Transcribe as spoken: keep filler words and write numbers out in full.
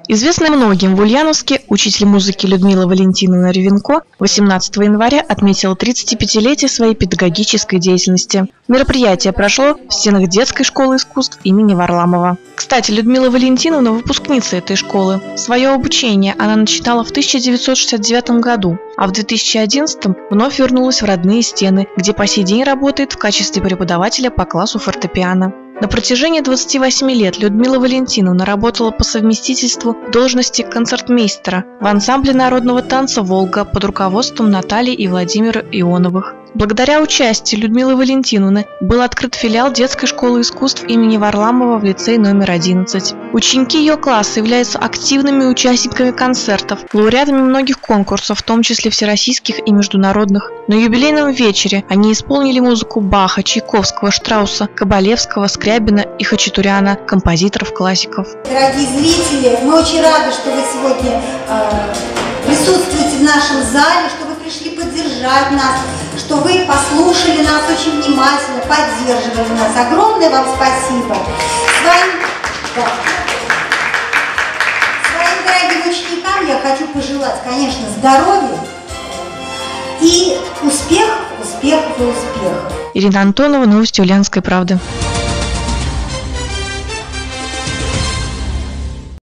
Известная многим в Ульяновске учитель музыки Людмила Валентиновна Ревенко восемнадцатого января отметила тридцатипятилетие своей педагогической деятельности. Мероприятие прошло в стенах детской школы искусств имени Варламова. Кстати, Людмила Валентиновна – выпускница этой школы. Свое обучение она начинала в тысяча девятьсот шестьдесят девятом году, а в две тысячи одиннадцатом вновь вернулась в родные стены, где по сей день работает в качестве преподавателя по классу фортепиано. На протяжении двадцати восьми лет Людмила Валентиновна работала по совместительству в должности концертмейстера в ансамбле народного танца «Волга» под руководством Натальи и Владимира Ионовых. Благодаря участию Людмилы Валентиновны был открыт филиал детской школы искусств имени Варламова в лицее номер одиннадцать. Ученики ее класса являются активными участниками концертов, лауреатами многих конкурсов, в том числе всероссийских и международных. На юбилейном вечере они исполнили музыку Баха, Чайковского, Штрауса, Кабалевского, Скрябина и Хачатуряна, композиторов-классиков. Дорогие зрители, мы очень рады, что вы сегодня э, присутствуете в нашем зале, что вы пришли поддержать нас, что вы послушали нас очень внимательно, поддерживали нас. Огромное вам спасибо. Своим, да, своим дорогим ученикам я хочу пожелать, конечно, здоровья и успехов, успехов и успехов. Ирина Антонова, новости Ульяновской правды.